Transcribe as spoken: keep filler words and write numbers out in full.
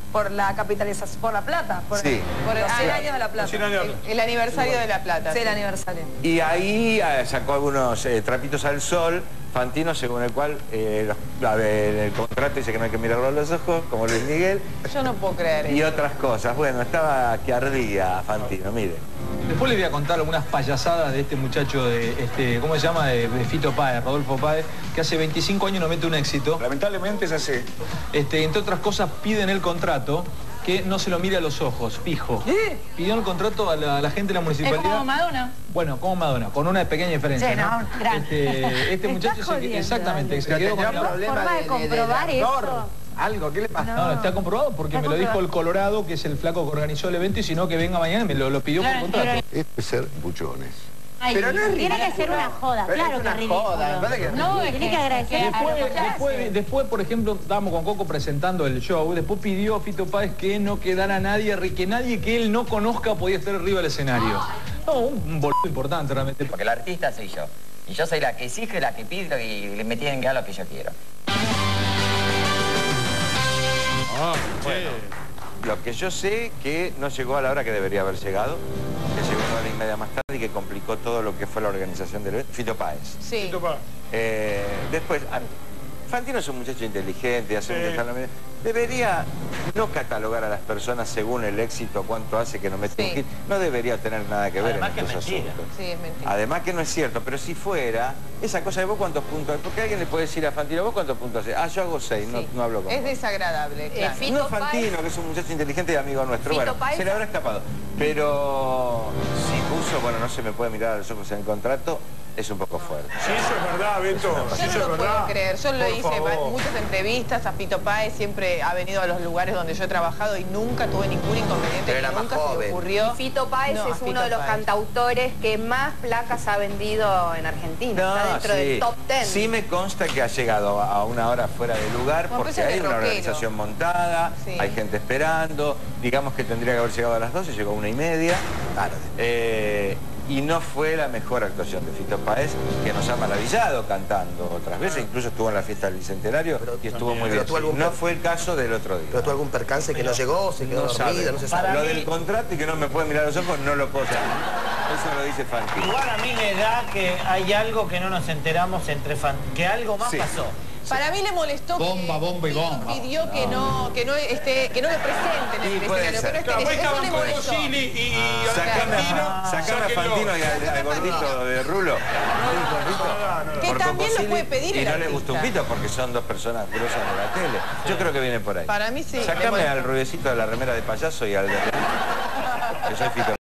por la capitalización, por La Plata, por, Sí. por los Ah, cien años de La Plata. cien años. El, El aniversario de La Plata. sí, el sí. aniversario. Y ahí eh, sacó algunos eh, trapitos al sol, Fantino, según el cual eh, los- a ver, el contrato dice que no hay que mirarlo a los ojos, como Luis Miguel, Yo no puedo creer y eso. otras cosas. Bueno, estaba que ardía Fantino, mire. Después les voy a contar algunas payasadas de este muchacho, de este, ¿cómo se llama? De, de Fito Páez, Rodolfo Páez, que hace veinticinco años no mete un éxito. Lamentablemente es así. Este, entre otras cosas, piden el contrato que no se lo mire a los ojos, fijo. Pidió el contrato a la, a la gente de la Es municipalidad. como Madonna. Bueno, como Madonna, con una pequeña diferencia, Sí, ¿no? no, grande. Este, este Me muchacho estás se, jodiendo, exactamente, Ale. se Pero quedó con tendrá la- problema forma de de, de- comprobar del actor. eso. Algo, ¿qué le pasa? No, no, está comprobado porque Está me lo dijo comprobado. el Colorado, que es el flaco que organizó el evento, y si no, que venga mañana y me lo, lo pidió Claro, por contrato. Esto es ser buchones. Ay, Pero no es Tiene que ser una joda, Pero claro es que una es ridículo. joda, me parece que- No, es Tiene que- que agradecer a Después, los después, después, por ejemplo, estábamos con Coco presentando el show, después pidió a Fito Páez que no quedara nadie, que nadie que él no conozca podía estar arriba del escenario. No, un, un boludo importante realmente. Porque el artista soy yo. Y yo soy la que exige, la que pido y me tienen que dar lo que yo quiero. Bueno, lo que yo sé que no llegó a la hora que debería haber llegado, que llegó una hora y media más tarde y que complicó todo lo que fue la organización del evento. Fito Páez. Sí. Eh, después, a- Fantino es un muchacho inteligente, hace Sí. mucho está en la media. Debería no catalogar a las personas según el éxito, cuánto hace que no mete Sí. un hit. No debería tener nada que ver Además en que es estos mentira. asuntos. Sí, es mentira. Además que no es cierto, pero si fuera, esa cosa de vos cuántos puntos, porque alguien le puede decir a Fantino, vos cuántos puntos haces. Ah, yo hago seis, no, Sí. no hablo con Es vos. desagradable, claro. Fito No Fantino, Páez- que es un muchacho inteligente y amigo nuestro. Fito Bueno, Páez- se le habrá escapado. Pero si puso, bueno, no se me puede mirar a los ojos en el contrato, es un poco fuerte. Sí, eso es verdad, Beto. Yo Sí, no eso lo es puedo verdad. creer. Yo lo Por hice favor. en muchas entrevistas. A Fito Páez siempre ha venido a los lugares donde yo he trabajado y nunca tuve ningún inconveniente. Pero y era más nunca se joven. le ocurrió. Y Fito Páez No, a es uno Fito de los Páez. cantautores que más placas ha vendido en Argentina. Está dentro sí. del top ten. Sí me consta que ha llegado a una hora fuera de lugar Bueno, porque pero eso es hay de una rockero. organización montada, Sí. hay gente esperando, digamos que tendría que haber llegado a las doce, llegó a una y media. Tarde. Eh, y no fue la mejor actuación de Fito Páez, que nos ha maravillado cantando otras veces, incluso estuvo en la fiesta del Bicentenario Pero- y estuvo muy pero bien. tuvo algún No per- fue el caso del otro día. ¿Pero tuvo algún percance que no llegó, se quedó No dormido, sabe. no se Para sabe? Lo mí- del contrato y que no me puede mirar a los ojos no lo puedo saber. Eso lo dice Fantino. Igual a mí me da que hay algo que no nos enteramos entre fan... que algo más Sí. pasó. Para mí le molestó Bomba, que bomba y Fito bomba. pidió que no, que no esté, que no lo presenten en Sí, el puede escenario. ser. Pero es Claro, que pues eso le estaban con molestó. Gosili y, y Sacame Fantino. a, sacame a sáquenlo. Fantino y al, al gordito de Rulo. Que Por también Cocosili, lo puede pedir y el no le artista. gustó un pito porque son dos personas grosas de la tele. Yo creo que viene por ahí. Para mí sí. le Sacame molestó. al rubiecito de la remera de payaso y al de... que soy Fito